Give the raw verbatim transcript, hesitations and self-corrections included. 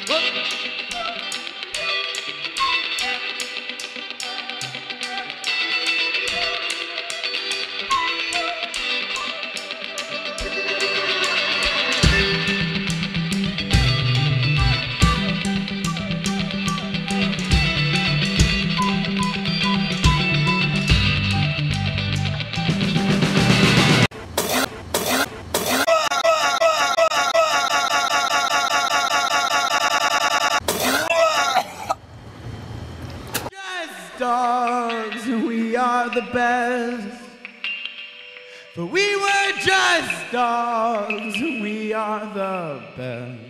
Dogs, we are the best. For we were just dogs, we are the best.